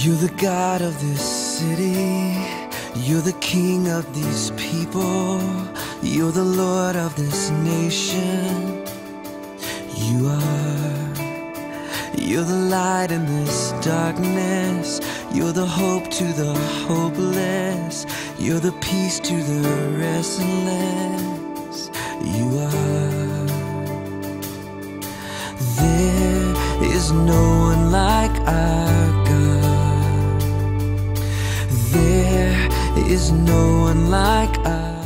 You're the God of this city. You're the King of these people. You're the Lord of this nation. You are. You're the light in this darkness. You're the hope to the hopeless. You're the peace to the restless. You are. There is no one like our God. There is no one like our